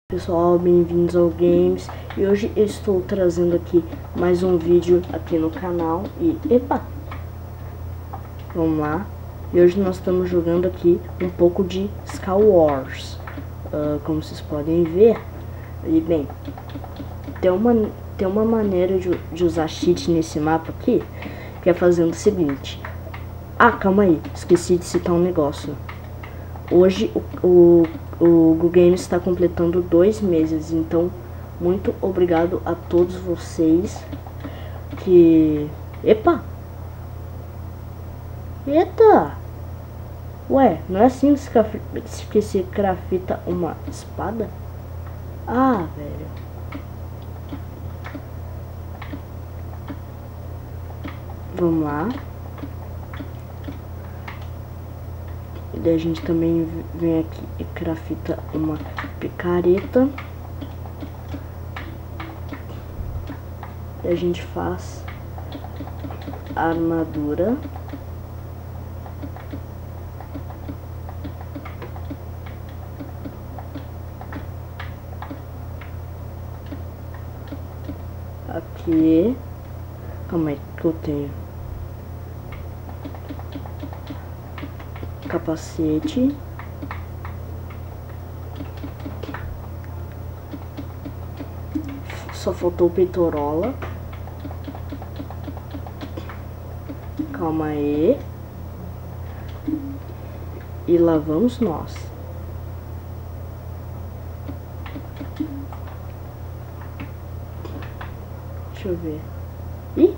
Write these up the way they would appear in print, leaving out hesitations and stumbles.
Pessoal, bem-vindos ao Games. E hoje eu estou trazendo aqui mais um vídeo aqui no canal. E epa, vamos lá. E hoje nós estamos jogando aqui um pouco de Skywars, como vocês podem ver. E bem, tem uma maneira de usar cheat nesse mapa aqui, que é fazendo o seguinte. Ah, calma aí, esqueci de citar um negócio. Hoje o Google Games está completando 2 meses, então muito obrigado a todos vocês que... Epa! Eita! Ué, não é assim que se crafta uma espada? Ah, velho. Vamos lá. E daí a gente também vem aqui e crafta uma picareta. E a gente faz a armadura. Aqui. Calma aí que eu tenho. Capacete. Só faltou o peitorola. Calma aí. E lá vamos nós. Deixa eu ver. Ih!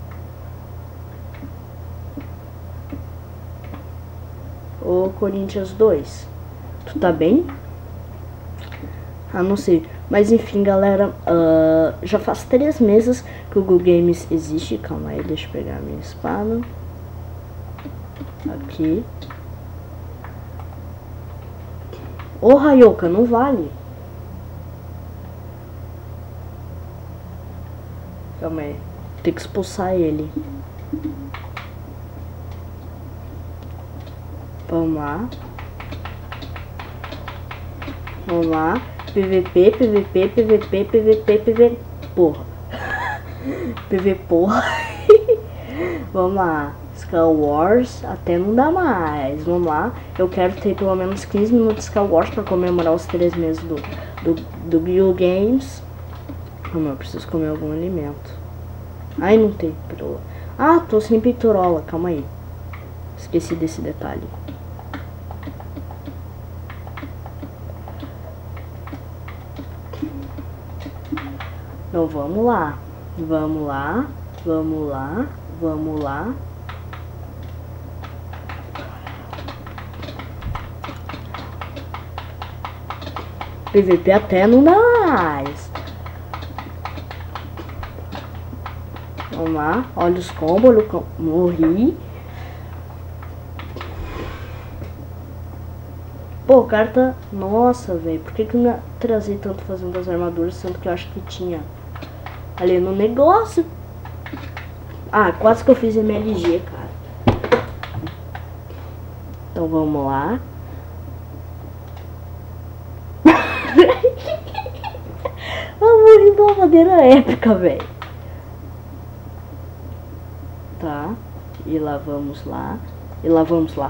Ô Corinthians 2, tu tá bem? Ah, não sei. Mas enfim, galera, já faz 3 meses que o Google Games existe. Calma aí, deixa eu pegar a minha espada. Aqui. Ô Raioka, não vale. Calma aí, tem que expulsar ele. Vamos lá. Vamos lá. PVP, PVP, PVP, PVP, PVP. Porra. PV porra. Vamos lá. Skywars até não dá mais. Vamos lá. Eu quero ter pelo menos 15 minutos de Skywars para comemorar os 3 meses do Google Games. Calma, eu preciso comer algum alimento. Ai, não tem peitola. Ah, tô sem peitola. Calma aí. Esqueci desse detalhe. Então vamos lá, vamos lá, vamos lá, vamos lá. PVP até não dá mais. Vamos lá, olha os combos, morri. Pô, o cara tá... Nossa, velho, por que não trazei tanto fazendo as armaduras, sendo que eu acho que tinha ali no negócio? Ah, quase que eu fiz MLG, cara. Então vamos lá. Eu morri de uma maneira épica, velho. Tá. E lá vamos lá. E lá vamos lá.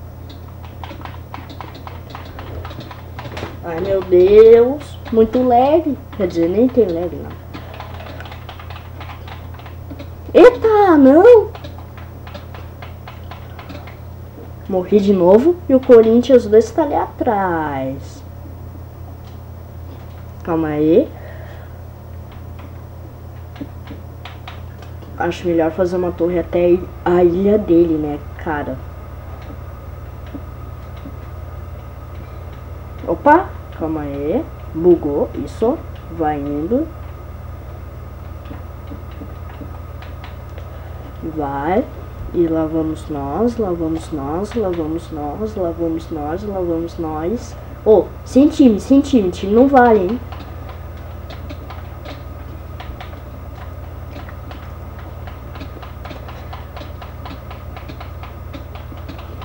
Ai, meu Deus. Muito leve. Quer dizer, nem tem leve, não. Eita, não! Morri de novo e o Corinthians 2 está ali atrás. Calma aí. Acho melhor fazer uma torre até a ilha dele, né, cara? Opa, calma aí. Bugou, isso. Vai indo. Vai, e lá vamos nós, lá vamos nós, lá vamos nós, lá vamos nós, lá vamos nós. Ô, sem time não vale, hein?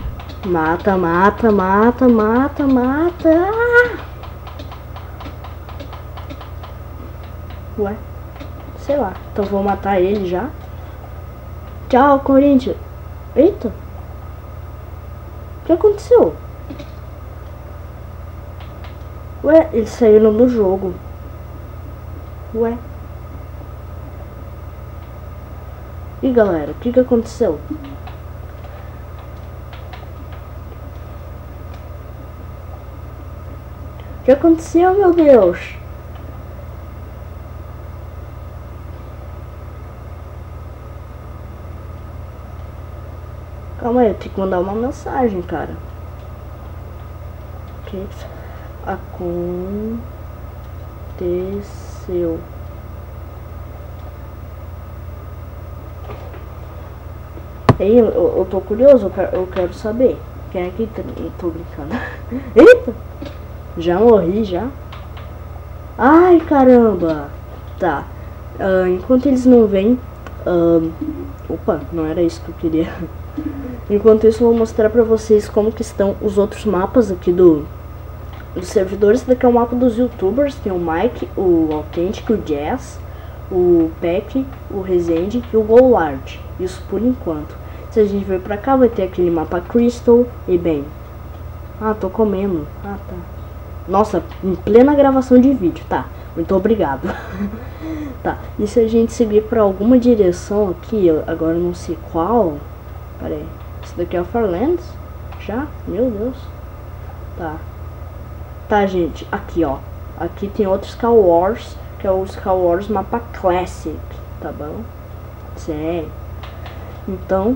Mata, mata, mata, mata, mata. Ué? Sei lá. Então vou matar ele já. Tchau, Corinthians. Eita. O que aconteceu? Ué, eles saíram do jogo. Ué. E galera, o que aconteceu? O que aconteceu, meu Deus? Calma aí, eu tenho que mandar uma mensagem, cara. O que aconteceu? Ei, eu tô curioso, eu quero saber. Quem é que tá? Eu tô brincando. Eita! Já morri, já? Ai, caramba! Tá. Enquanto eles não vêm... opa, não era isso que eu queria. Enquanto isso, eu vou mostrar pra vocês como que estão os outros mapas aqui dos servidores. Esse daqui é o mapa dos youtubers. Tem o Mike, o Authentic, o Jazz, o Peck, o Resende e o Golard. Isso por enquanto. Se a gente vir pra cá, vai ter aquele mapa Crystal e bem... Ah, tô comendo. Ah, tá. Nossa, em plena gravação de vídeo, tá. Muito obrigado. Tá, e se a gente seguir pra alguma direção aqui, agora eu não sei qual. Pera aí. Esse daqui é o Farlands? Já? Meu Deus. Tá. Tá, gente. Aqui, ó. Aqui tem outro Sky Wars, que é o Sky Wars mapa Classic. Tá bom? Sério. Então...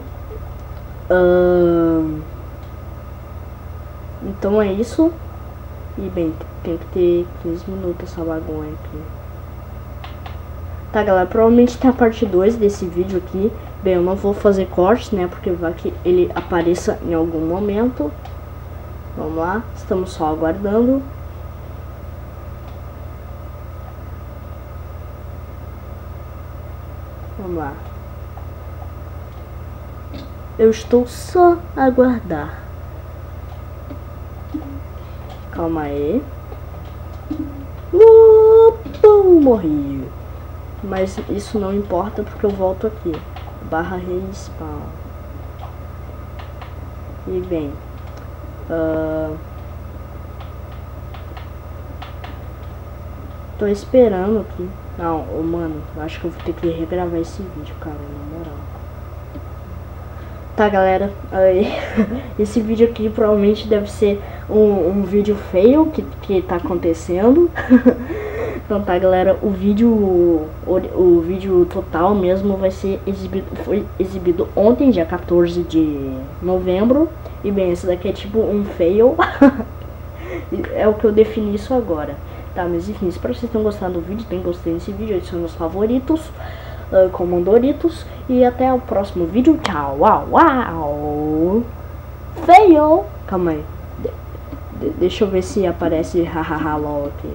Então é isso. E bem, tem que ter 15 minutos essa bagunça aqui. Tá, galera, provavelmente tem a parte 2 desse vídeo aqui. Bem, eu não vou fazer corte, né, porque vai que ele apareça em algum momento. Vamos lá, estamos só aguardando. Vamos lá. Eu estou só a aguardar. Calma aí. Morri. Mas isso não importa porque eu volto aqui. Barra respawn. E bem. Tô esperando aqui. Não, mano, eu acho que eu vou ter que regravar esse vídeo, cara, na moral. Tá, galera, esse vídeo aqui provavelmente deve ser um vídeo feio que tá acontecendo. Então tá, galera, o vídeo total mesmo vai ser foi exibido ontem, dia 14 de novembro. E bem, esse daqui é tipo um fail. É o que eu defini isso agora. Tá, mas enfim, espero que vocês tenham gostado do vídeo. Tem gostado desse vídeo, adicione os favoritos. Comandoritos. E até o próximo vídeo. Tchau, uau, uau. Fail. Calma aí. Deixa eu ver se aparece hahaha lol aqui.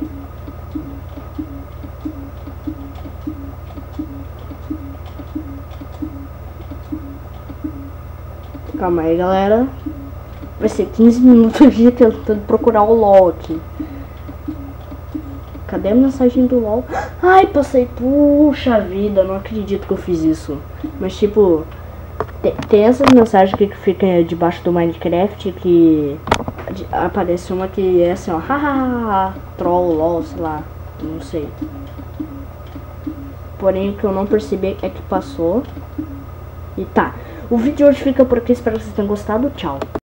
Calma aí, galera. Vai ser 15 minutos de tentando procurar o LOL aqui. Cadê a mensagem do LOL? Ai, passei. Puxa vida, não acredito que eu fiz isso. Mas tipo, tem essas mensagens que ficam debaixo do Minecraft que aparece uma que é assim, ó. Hahaha, troll, LOL, sei lá. Não sei. Porém, o que eu não percebi é que passou. E tá. O vídeo de hoje fica por aqui. Espero que vocês tenham gostado. Tchau.